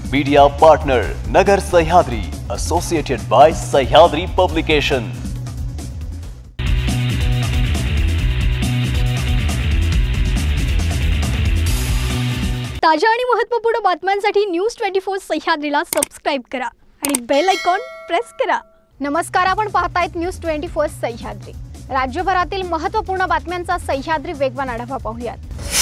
Media partner Nagar Sahyadri, associated by Sahyadri publication. ताज्या आणि महत्त्वपूर्ण बातम्यांसाठी न्यूज 24 सह्याद्रीला सबस्क्राइब करा आणि बेल आयकॉन प्रेस करा। नमस्कार, आपण पाहतायत न्यूज 24 सह्याद्री। राज्यभरातील महत्त्वपूर्ण बातम्यांचा सह्याद्री वेगवान आढावा पाहूयात।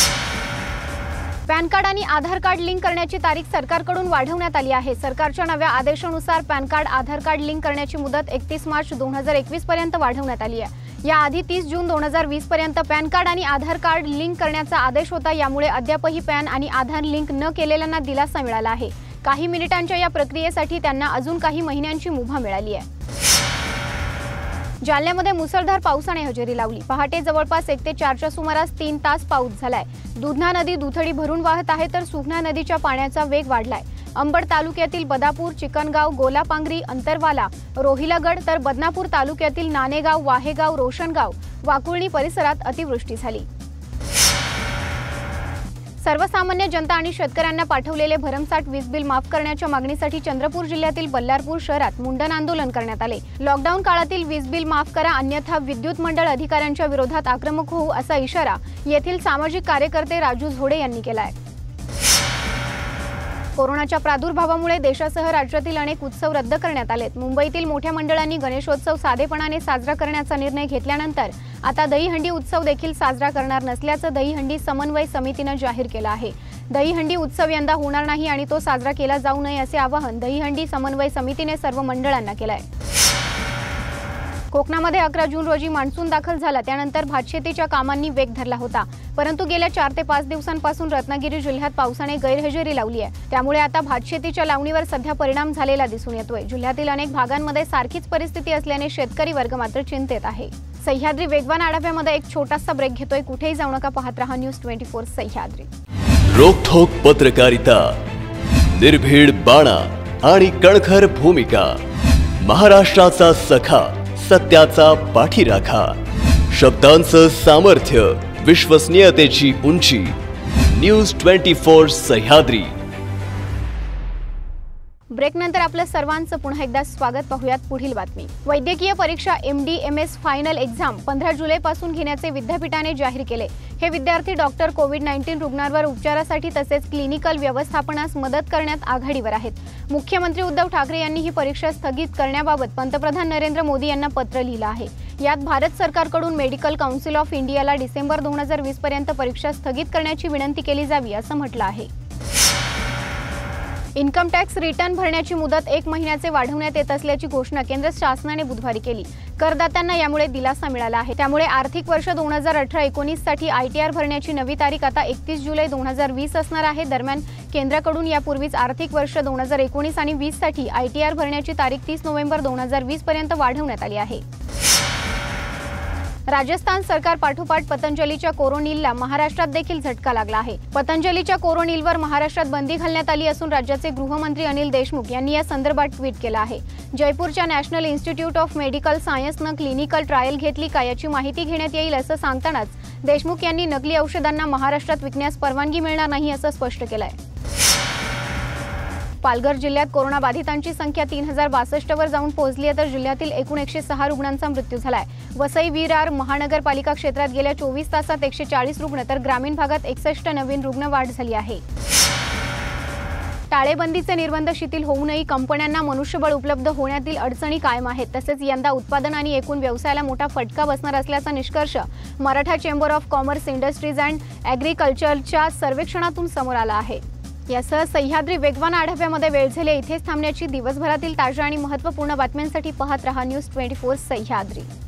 पॅन कार्ड आणि आधार कार्ड लिंक करण्याची तारीख सरकारकडून वाढवण्यात आली आहे। सरकारच्या नव्या आदेशानुसार pan card Aadhaar card link करण्याची मुदत 31 मार्च 2021 पर्यंत वाढवण्यात आली आहे। याआधी 30 जून 2020 पर्यंत पॅन कार्ड आणि आधार कार्ड लिंक करण्याचा आदेश होता। यामुळे अद्यापही पॅन आणि आधार लिंक न केलेल्यांना दिलासा मिळाला आहे। काही मिनिटांच्या या प्रक्रियेसाठी त्यांना अजून काही महिन्यांची मुभा मिळाली आहे। जालन्यामध्ये मुसळधार पावसाने हजेरी लावली। पहाटे जवळपास 1 ते 4च्या सुमारास 3 तास पाऊस झालाय। दुधना नदी दुथडी भरून वाहत आहे, तर सुखना नदीच्या पाण्याचा वेग वाढलाय। अंबड तालुक्यातील बदापूर, चिकनगाव, गोलापांगरी, अंतरवाला, रोहिलागड, तर बदनापूर तालुक्यातील नानेगाव, वाहेगाव, रोशनगाव, वाकुळणी परिसरात अतिवृष्टी झाली। सर्वसामान्य जनता आणि शेतकऱ्यांना पाठवलेले भरमसाठ वीज बिल माफ करण्याच्या मागणीसाठी चंद्रपूर जिल्ह्यातील बल्लारपूर शहरात मुंडन आंदोलन करण्यात आले। लॉकडाऊन काळातील वीज बिल माफ करा, अन्यथा विद्युत मंडळ अधिकाऱ्यांच्या विरोधात आक्रमक होऊ, असा इशारा येथील सामाजिक कार्यकर्ते राजू झोडे यांनी केलाय। कोरोनाच्या प्रादुर्भावामुळे देशासह राज्यातील अनेक उत्सव रद्द करण्यात आलेत। मुंबईतील मोठ्या मंडळांनी गणेशोत्सव साधेपणाने साजरा करण्याचा निर्णय घेतल्यानंतर आता दहीहंडी उत्सव देखील साजरा करणार नसल्याचं दहीहंडी समन्वय समितीने जाहीर केलं आहे। दहीहंडी उत्सव यंदा होणार नाही आणि तो साजरा केला जाऊ नये असे आवाहन दहीहंडी समन्वय समितीने सर्व मंडळांना केलं आहे। कोकणामध्ये 11 जून रोजी मान्सून दाखल झाला, त्यानंतर भातशेतीच्या कामांनी वेग धरला होता। परंतु गेल्या 4 ते 5 दिवसांपासून रत्नागिरी जिल्ह्यात पावसाने गैरहजेरी लावली आहे। त्यामुळे आता भातशेतीच्या लावणीवर सध्या परिणाम झालेला दिसून येतोय। जिल्ह्यातील अनेक भागांमध्ये सारखीच परिस्थिती असल्याने शेतकरी वर्ग मात्र चिंतेत आहे। सह्याद्री वेगवान आढाव्यामध्ये एक छोटासा ब्रेक घेतोय। कुठेही जाऊ नका, पाहत रहा न्यूज 24 सह्याद्री। रोखोक पत्रकारिता, निर्भीड बाणा आणि कणखर भूमिका, महाराष्ट्राचा सखा, सत्याचा पाठीराखा, शब्दांचं सामर्थ्य, विश्वसनीयतेची उंची, न्यूज 24 सह्याद्री। ब्रेक नंतर आपलं सर्वांचं पुन्हा एकदा स्वागत। पाहूयात पुढील बातमी। वैद्यकीय परीक्षा MD MS फायनल एक्झाम 15 जुलैपासून घेण्याचे विद्यापीठाने जाहीर केले। हे विद्यार्थी डॉक्टर कोविड-19 रुग्णांवर उपचारासाठी तसेच क्लिनिकल व्यवस्थापनास मदत करण्यात आघाडीवर आहेत। मुख्यमंत्री उद्धव ठाकरे यांनी ही परीक्षा स्थगित करण्याबाबत पंतप्रधान नरेंद्र मोदी यांना पत्र लिहिलं आहे। यात भारत सरकारकडून मेडिकल काउन्सिल ऑफ इंडियाला डिसेंबर 2020 पर्यंत परीक्षा स्थगित करण्याची विनंती केली जावी असं म्हटलं आहे। इन्कम टॅक्स रिटर्न भरण्याची मुदत 1 महिन्याचे वाढवण्यात येत असल्याची घोषणा केंद्र शासनाने बुधवारी केली। करदात्यांना यामुळे दिलासा मिळाला आहे। त्यामुळे आर्थिक वर्ष 2018-19 साठी ITR भरण्याची नवी तारीख आता 31 जुलै 2020 असणार आहे। दरम्यान केंद्राकडून यापूर्वीच आर्थिक वर्ष 2019 आणि 20 साठी ITR भरण्याची तारीख 30 नोव्हेंबर 2020 पर्यंत वाढवण्यात आली आहे। राजस्थान सरकार पाठोपाठ पतंजलीच्या कोरोनिलला महाराष्ट्रात देखील झटका लागला आहे। पतंजलीच्या कोरोनिलवर महाराष्ट्रात बंदी घालण्यात आली असून राज्याचे गृहमंत्री अनिल देशमुख यांनी या संदर्भात ट्विट केलं आहे। जयपूरच्या नॅशनल इन्स्टिट्यूट ऑफ मेडिकल सायन्सनं क्लिनिकल ट्रायल घेतली का याची माहिती घेण्यात येईल असं सांगतानाच देशमुख यांनी नकली औषधांना महाराष्ट्रात विकण्यास परवानगी मिळणार नाही असं स्पष्ट केलंय। पालघर जिल्ह्यात कोरोना बाधितांची संख्या 3062 वर जाऊन पोहोचली आहे, तर जिल्ह्यातील एकूण 106 रुग्णांचा मृत्यू झालाय। वसई विरार महानगरपालिका क्षेत्रात गेल्या 24 तासात 140 रुग्ण, तर ग्रामीण भागात 61 नवीन रुग्ण वाढ झाली आहे। टाळेबंदीचे निर्बंध शिथिल होऊनही कंपन्यांना मनुष्यबळ उपलब्ध होण्यातील अडचणी कायम आहेत। तसेच यंदा उत्पादन आणि एकूण व्यवसायाला मोठा फटका बसणार असल्याचा निष्कर्ष Maratha chamber of commerce, industries and ॲग्रिकल्चरच्या सर्वेक्षणातून समोर आला आहे। यासह सह्याद्री वेगवान आढाव्यामध्ये वेळ झाली इथेच थांबण्याची। दिवसभरातील ताज्या आणि महत्त्वपूर्ण बातम्यांसाठी पाहत रहा न्यूज 24 सह्याद्री।